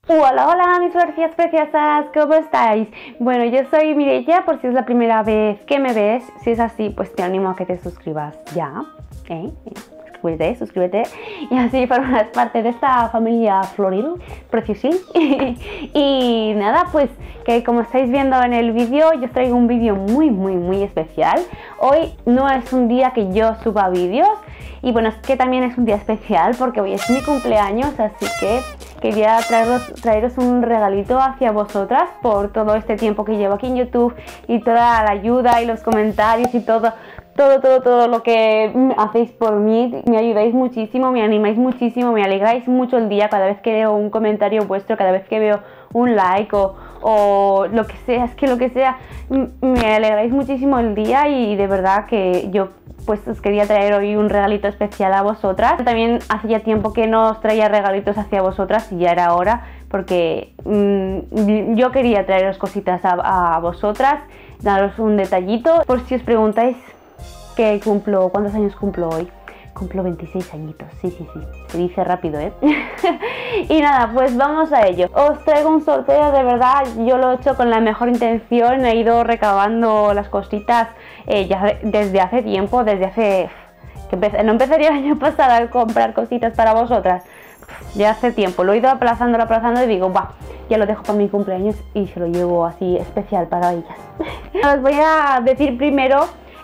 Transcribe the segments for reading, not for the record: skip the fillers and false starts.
Hola, hola mis florecillas preciosas, ¿cómo estáis? Bueno, yo soy Mireia, por si es la primera vez que me ves. Si es así, pues te animo a que te suscribas ya, suscríbete y así formas parte de esta familia floril, preciosil. Y nada, pues que como estáis viendo en el vídeo, yo os traigo un vídeo muy especial. Hoy no es un día que yo suba vídeos y bueno, es que también es un día especial porque hoy es mi cumpleaños, así que quería traeros un regalito hacia vosotras por todo este tiempo que llevo aquí en YouTube y toda la ayuda y los comentarios y todo lo que hacéis por mí. Me ayudáis muchísimo, me animáis muchísimo, me alegráis mucho el día cada vez que veo un comentario vuestro, cada vez que veo un like o lo que sea, es que lo que sea, me alegráis muchísimo el día y de verdad que yo pues os quería traer hoy un regalito especial a vosotras. También hacía tiempo que no os traía regalitos hacia vosotras y ya era hora porque yo quería traeros cositas a vosotras, daros un detallito. Por si os preguntáis ¿cuántos años cumplo hoy? Cumplo 26 añitos, sí, se dice rápido, ¿eh? Y nada, pues vamos a ello. Os traigo un sorteo, de verdad, yo lo he hecho con la mejor intención, he ido recabando las cositas ya desde hace tiempo, no empezaría el año pasado a comprar cositas para vosotras, ya hace tiempo, lo he ido aplazando y digo, va, ya lo dejo para mi cumpleaños y se lo llevo así especial para ellas. Os voy a decir primero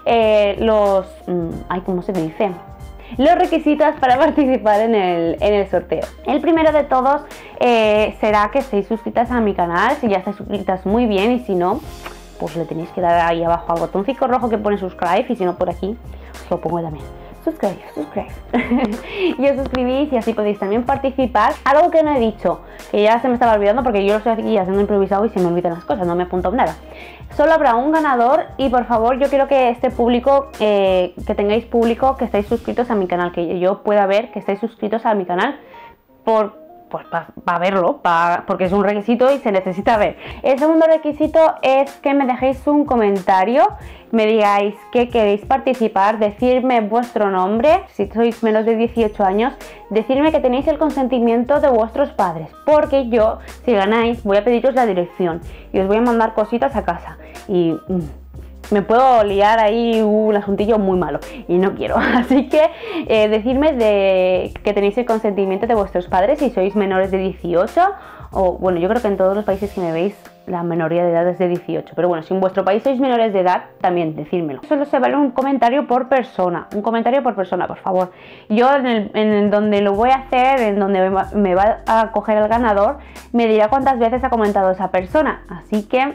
¿cómo se dice? Los requisitos para participar en el sorteo. El primero de todos será que estéis suscritas a mi canal. Si ya estáis suscritas, muy bien, y si no, pues le tenéis que dar ahí abajo al botoncito rojo que pone subscribe, y si no, por aquí os lo pongo también. Subscribe. Y os suscribís y así podéis también participar. Algo que no he dicho, que ya se me estaba olvidando porque yo lo estoy aquí haciendo improvisado y se me olvidan las cosas, no me apunto nada. Solo habrá un ganador y por favor yo quiero que este público, que tengáis público, que estáis suscritos a mi canal, que yo pueda ver que estáis suscritos a mi canal para verlo, porque es un requisito y se necesita ver. El segundo requisito es que me dejéis un comentario, me digáis que queréis participar, decirme vuestro nombre, si sois menos de 18 años, decirme que tenéis el consentimiento de vuestros padres, porque yo, si ganáis, voy a pediros la dirección y os voy a mandar cositas a casa y me puedo liar ahí un asuntillo muy malo y no quiero, así que decidme que tenéis el consentimiento de vuestros padres si sois menores de 18 o bueno, yo creo que en todos los países que me veis la minoría de edad es de 18, pero bueno, si en vuestro país sois menores de edad también decírmelo. Solo se vale un comentario por persona, por favor. Yo en donde lo voy a hacer, en donde me va a coger el ganador, me dirá cuántas veces ha comentado esa persona, así que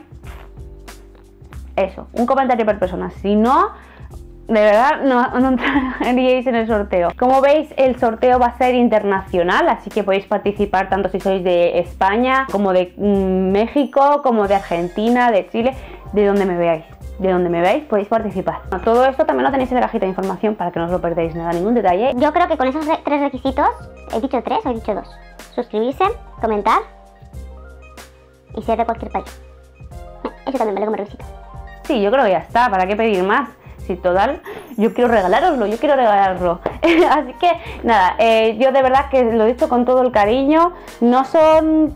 eso, un comentario por persona, si no, de verdad no entraríais en el sorteo. Como veis, el sorteo va a ser internacional, así que podéis participar tanto si sois de España, como de México, como de Argentina, de Chile, de donde me veáis. De donde me veáis podéis participar. Todo esto también lo tenéis en la cajita de información para que no os lo perdáis nada, ningún detalle. Yo creo que con esos tres requisitos, he dicho 3 o he dicho 2. Suscribirse, comentar y ser de cualquier país. Eso también vale como requisito. Sí, yo creo que ya está, ¿para qué pedir más? Si total, yo quiero regalarlo. Así que nada, yo de verdad que lo he dicho con todo el cariño, no son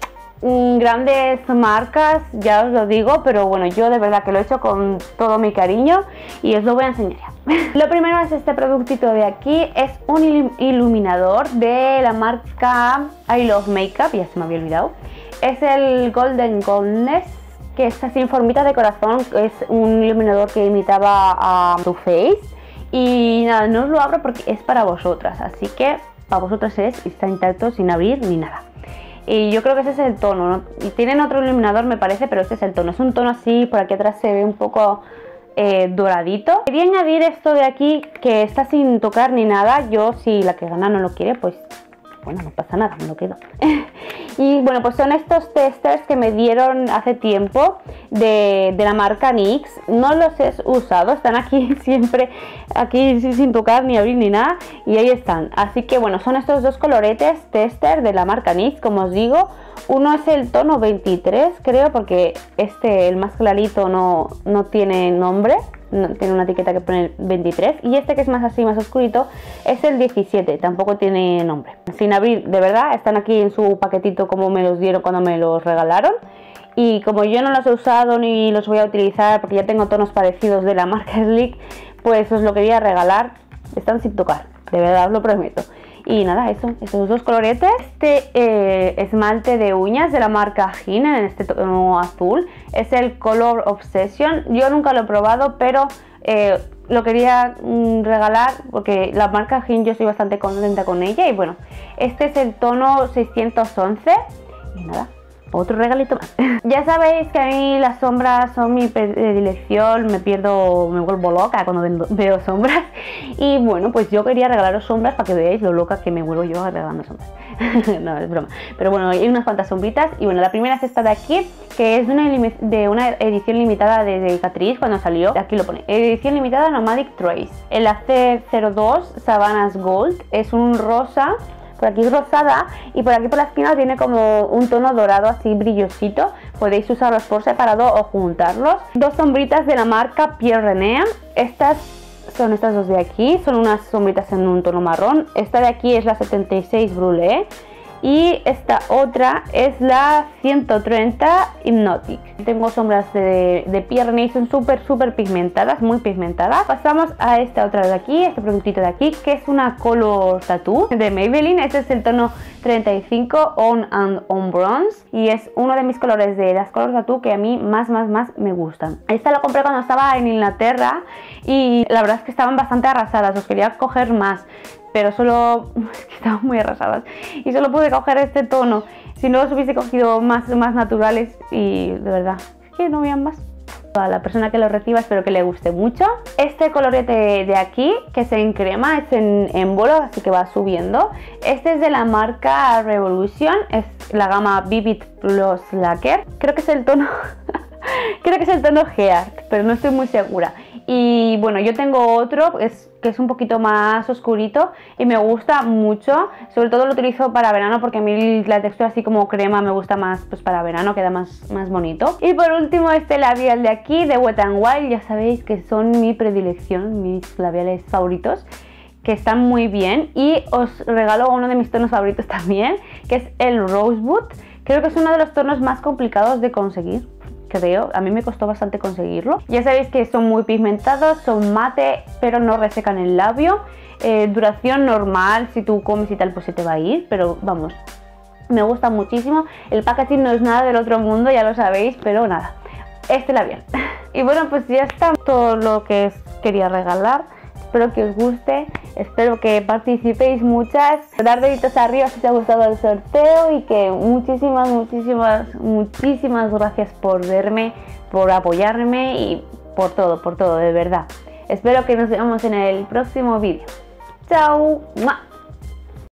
grandes marcas, ya os lo digo, pero bueno, yo de verdad que lo he hecho con todo mi cariño y os lo voy a enseñar ya. Lo primero es este productito de aquí, es un iluminador de la marca I Love Makeup, ya se me había olvidado, es el Golden Goldness, que es así en formita de corazón, es un iluminador que imitaba a Too Faced y nada, no os lo abro porque es para vosotras, así que para vosotras está intacto sin abrir ni nada. Y yo creo que ese es el tono, ¿no? Y tienen otro iluminador me parece, pero este es el tono, es un tono así, por aquí atrás se ve un poco doradito. Quería añadir esto de aquí que está sin tocar ni nada, yo si la que gana no lo quiere, pues bueno, no pasa nada, me lo quedo. Y bueno, pues son estos testers que me dieron hace tiempo de la marca NYX. No los he usado, están aquí siempre, aquí sin tocar ni abrir ni nada, y ahí están. Así que bueno, son estos dos coloretes tester de la marca NYX, como os digo. Uno es el tono 23, creo, porque el más clarito no tiene nombre. tiene una etiqueta que pone 23, y este que es más así, más oscurito, es el 17, tampoco tiene nombre. Sin abrir, de verdad, están aquí en su paquetito como me los dieron cuando me los regalaron. Y como yo no los he usado ni los voy a utilizar porque ya tengo tonos parecidos de la marca Sleek, pues os lo quería regalar. Están sin tocar, de verdad os lo prometo. Y nada, esos dos coloretes. Este esmalte de uñas de la marca Hin en este tono azul es el Color Obsession. Yo nunca lo he probado, pero lo quería regalar porque la marca Hin yo estoy bastante contenta con ella. Y bueno, este es el tono 611 y nada, otro regalito más. Ya sabéis que a mí las sombras son mi predilección, me vuelvo loca cuando veo sombras. Y bueno, pues yo quería regalaros sombras para que veáis lo loca que me vuelvo yo regalando sombras. No, es broma. Pero bueno, hay unas cuantas sombritas. Y bueno, la primera es esta de aquí, que es de una edición limitada de Catrice cuando salió. Aquí lo pone, edición limitada Nomadic Trace. El AC02 Savannah's Gold es un rosa. Por aquí es rosada y por aquí por la esquina tiene como un tono dorado así brillosito. Podéis usarlos por separado o juntarlos. Dos sombritas de la marca Pierre René. Estas son estas dos de aquí. Son unas sombritas en un tono marrón. Esta de aquí es la 76 Brûlée. Y esta otra es la 130 Hypnotic. Tengo sombras de Pierre René, son súper pigmentadas, muy pigmentadas. Pasamos a esta otra de aquí, este productito de aquí, que es una Color Tattoo de Maybelline. Este es el tono 35 On and On Bronze. Y es uno de mis colores de las Color Tattoo que a mí más me gustan. Esta la compré cuando estaba en Inglaterra y la verdad es que estaban bastante arrasadas, os quería coger más. Pero solo, es que estaban muy arrasadas y solo pude coger este tono. Si no los hubiese cogido más naturales y de verdad, es que no vean más. A la persona que lo reciba espero que le guste mucho. Este colorete de aquí, que es en crema, es en bolo, así que va subiendo. Este es de la marca Revolution, es la gama Vivid Plus Lacquer. Creo que es el tono, creo que es el tono Heart, pero no estoy muy segura. Y bueno, yo tengo otro que es un poquito más oscurito y me gusta mucho. Sobre todo lo utilizo para verano porque a mí la textura así como crema me gusta más, pues para verano queda más bonito. Y por último este labial de aquí de Wet n Wild, ya sabéis que son mi predilección, mis labiales favoritos, que están muy bien. Y os regalo uno de mis tonos favoritos también, que es el Rosebud. Creo que es uno de los tonos más complicados de conseguir. Creo, a mí me costó bastante conseguirlo. Ya sabéis que son muy pigmentados, son mate, pero no resecan el labio. Duración normal, si tú comes y tal pues se te va a ir, pero vamos, me gusta muchísimo. El packaging no es nada del otro mundo, ya lo sabéis, pero nada, este labial. Y bueno, pues ya está todo lo que quería regalar. Espero que os guste, espero que participéis muchas. Dar deditos arriba si os ha gustado el sorteo y que muchísimas gracias por verme, por apoyarme y por todo, de verdad. Espero que nos veamos en el próximo vídeo. ¡Chao! ¡Mua!